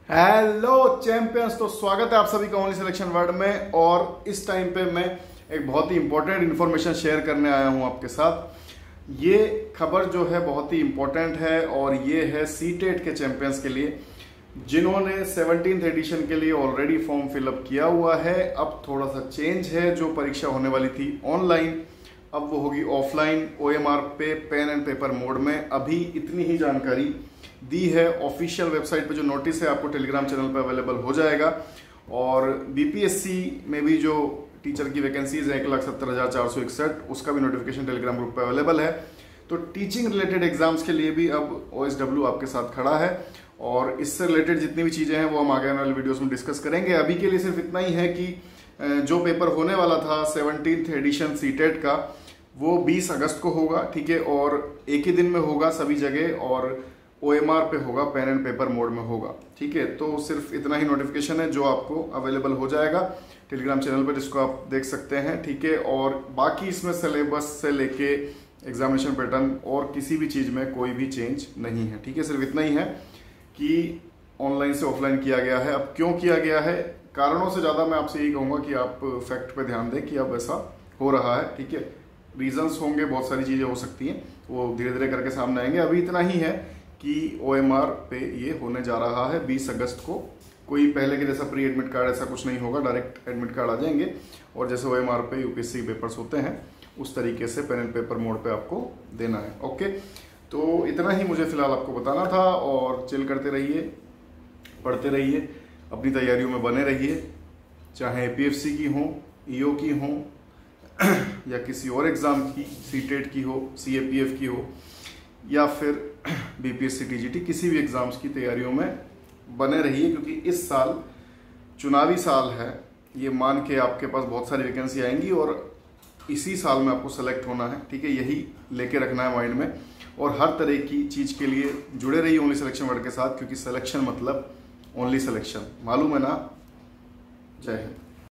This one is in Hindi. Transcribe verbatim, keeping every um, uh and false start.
हेलो चैंपियंस, तो स्वागत है आप सभी का ओनली सिलेक्शन वर्ल्ड में। और इस टाइम पे मैं एक बहुत ही इंपॉर्टेंट इन्फॉर्मेशन शेयर करने आया हूं आपके साथ। ये खबर जो है बहुत ही इंपॉर्टेंट है और ये है सीटेट के चैंपियंस के लिए, जिन्होंने सेवनटीन्थ एडिशन के लिए ऑलरेडी फॉर्म फिलअप किया हुआ है। अब थोड़ा सा चेंज है, जो परीक्षा होने वाली थी ऑनलाइन अब वो होगी ऑफलाइन ओएमआर पे पेन एंड पेपर मोड में। अभी इतनी ही जानकारी दी है। ऑफिशियल वेबसाइट पे जो नोटिस है आपको टेलीग्राम चैनल पे अवेलेबल हो जाएगा। और बीपीएससी में भी जो टीचर की वैकेंसीज है एक लाख सत्तर हजार चार सौ इकसठ, उसका भी नोटिफिकेशन टेलीग्राम ग्रुप पे अवेलेबल है। तो टीचिंग रिलेटेड एग्जाम्स के लिए भी अब ओएसडब्ल्यू आपके साथ खड़ा है और इससे रिलेटेड जितनी भी चीजें हैं वो हम आगे आने वाले वीडियोस में डिस्कस करेंगे। अभी के लिए सिर्फ इतना ही है कि जो पेपर होने वाला था सेवनटीन्थ एडिशन सीटेट का, वो बीस अगस्त को होगा, ठीक है। और एक ही दिन में होगा सभी जगह और ओएमआर पे होगा, पेन एंड पेपर मोड में होगा, ठीक है। तो सिर्फ इतना ही नोटिफिकेशन है जो आपको अवेलेबल हो जाएगा टेलीग्राम चैनल पर, जिसको आप देख सकते हैं, ठीक है। और बाकी इसमें सिलेबस से लेके एग्जामिनेशन पैटर्न और किसी भी चीज में कोई भी चेंज नहीं है, ठीक है। सिर्फ इतना ही है कि ऑनलाइन से ऑफलाइन किया गया है। अब क्यों किया गया है, कारणों से ज्यादा मैं आपसे यही कहूंगा कि आप फैक्ट पे ध्यान दें कि अब ऐसा हो रहा है, ठीक है। रीजंस होंगे, बहुत सारी चीजें हो सकती हैं, वो धीरे धीरे करके सामने आएंगे। अभी इतना ही है कि ओएमआर पे ये होने जा रहा है बीस अगस्त को। कोई पहले के जैसा प्री एडमिट कार्ड ऐसा कुछ नहीं होगा, डायरेक्ट एडमिट कार्ड आ जाएंगे और जैसे ओएमआर पे यूपीएससी पेपर्स होते हैं उस तरीके से पेन एंड पेपर मोड पे आपको देना है, ओके। तो इतना ही मुझे फिलहाल आपको बताना था। और चिल करते रहिए, पढ़ते रहिए, अपनी तैयारियों में बने रहिए, चाहे एपीएफसी की हो, ईओ की हो या किसी और एग्जाम की, सीटेट की हो, सीएपीएफ की हो या फिर बीपीएससी टीजीटी, किसी भी एग्जाम्स की तैयारियों में बने रहिए, क्योंकि इस साल चुनावी साल है। ये मान के आपके पास बहुत सारी वैकेंसी आएंगी और इसी साल में आपको सेलेक्ट होना है, ठीक है। यही लेके रखना है माइंड में और हर तरह की चीज के लिए जुड़े रहिए ओनली सिलेक्शन वर्ड के साथ, क्योंकि सिलेक्शन मतलब ओनली सिलेक्शन, मालूम है ना। जय हिंद।